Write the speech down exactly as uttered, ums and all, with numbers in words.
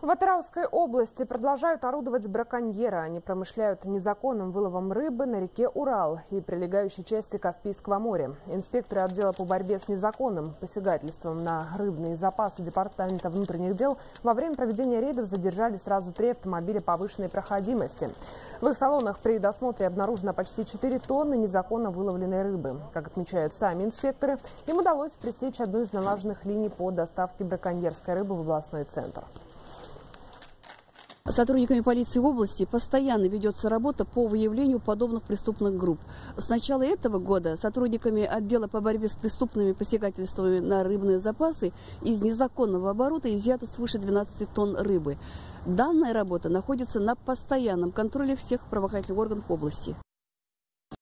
В Атырауской области продолжают орудовать браконьеры. Они промышляют незаконным выловом рыбы на реке Урал и прилегающей части Каспийского моря. Инспекторы отдела по борьбе с незаконным посягательством на рыбные запасы Департамента внутренних дел во время проведения рейдов задержали сразу три автомобиля повышенной проходимости. В их салонах при досмотре обнаружено почти четыре тонны незаконно выловленной рыбы. Как отмечают сами инспекторы, им удалось пресечь одну из налаженных линий по доставке браконьерской рыбы в областной центр. Сотрудниками полиции области постоянно ведется работа по выявлению подобных преступных групп. С начала этого года сотрудниками отдела по борьбе с преступными посягательствами на рыбные запасы из незаконного оборота изъято свыше двенадцати тонн рыбы. Данная работа находится на постоянном контроле всех правоохранительных органов области.